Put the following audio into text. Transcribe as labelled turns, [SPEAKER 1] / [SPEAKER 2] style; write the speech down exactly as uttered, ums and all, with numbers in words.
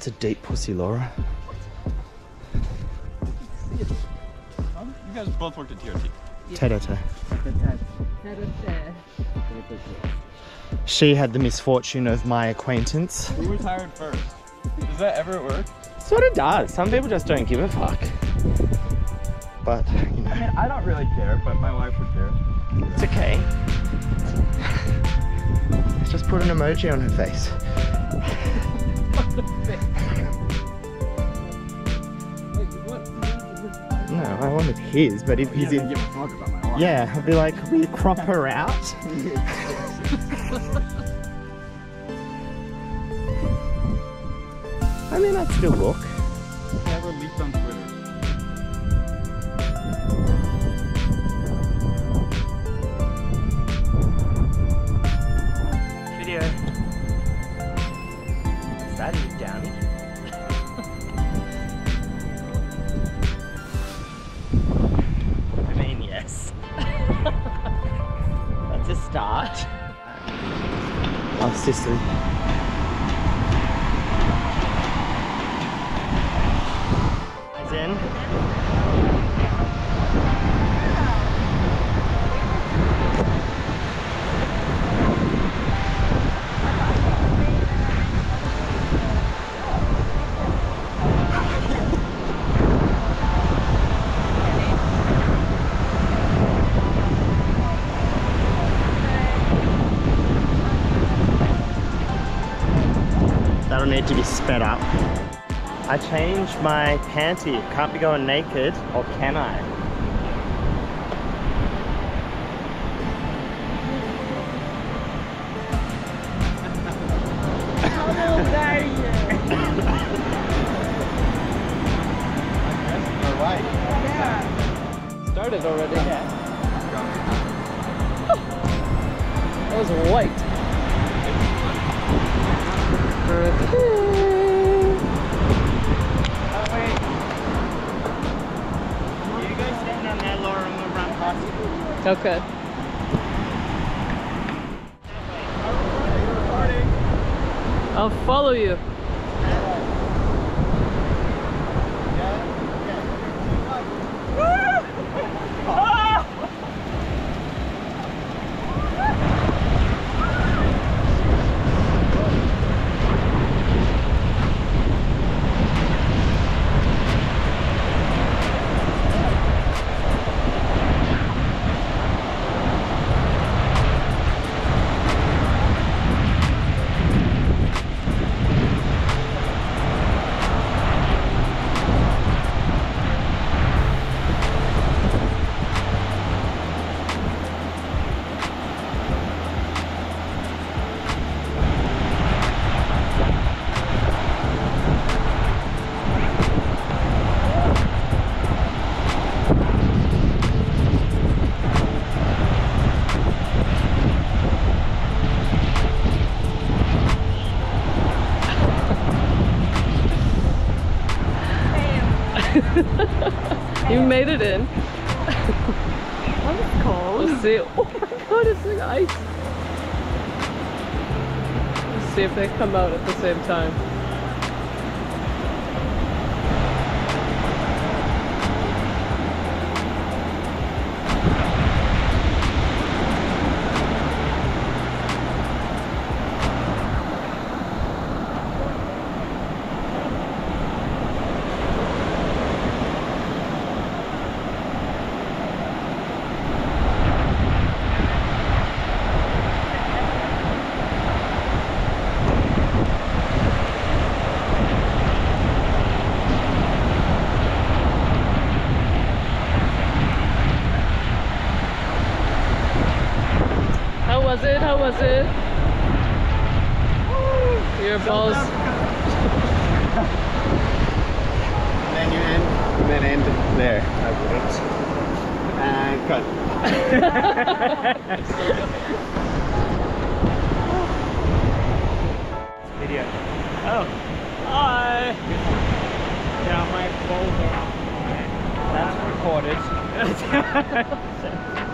[SPEAKER 1] That's a deep pussy, Laura.
[SPEAKER 2] Um, you guys both worked at T R T.
[SPEAKER 1] Tete. She had the misfortune of my acquaintance.
[SPEAKER 2] Who was hired first? Does that ever work?
[SPEAKER 1] Sort of does. Some people just don't give a fuck. But, you know.
[SPEAKER 2] I mean, I don't really care, but my wife would care.
[SPEAKER 1] It's okay. Let's just put an emoji on her face. No, I wanted his, but if he's in... Yeah, I'd be like, will you crop her out? I mean, I'd still look.
[SPEAKER 2] Never leaked on Twitter.
[SPEAKER 1] Video. Is that you, Downy? I mean, yes. That's a start. Oh, Sicily. In. That'll need to be sped up. I changed my panty. Can't be going naked, or can I?
[SPEAKER 3] How old are you?
[SPEAKER 2] Alright.
[SPEAKER 3] Yeah.
[SPEAKER 4] Started already.
[SPEAKER 2] Yeah.
[SPEAKER 4] That was white. Okay. I'll follow you. You made it in.
[SPEAKER 3] That was cold.
[SPEAKER 4] Let's see. Oh my god, it's like ice. Let's see if they come out at the same time. How was it? How was it? Your balls.
[SPEAKER 2] Then you end, and then end there. I wouldn't. And cut.
[SPEAKER 1] Video. Oh. Hi. Yeah, my balls are up. That's recorded.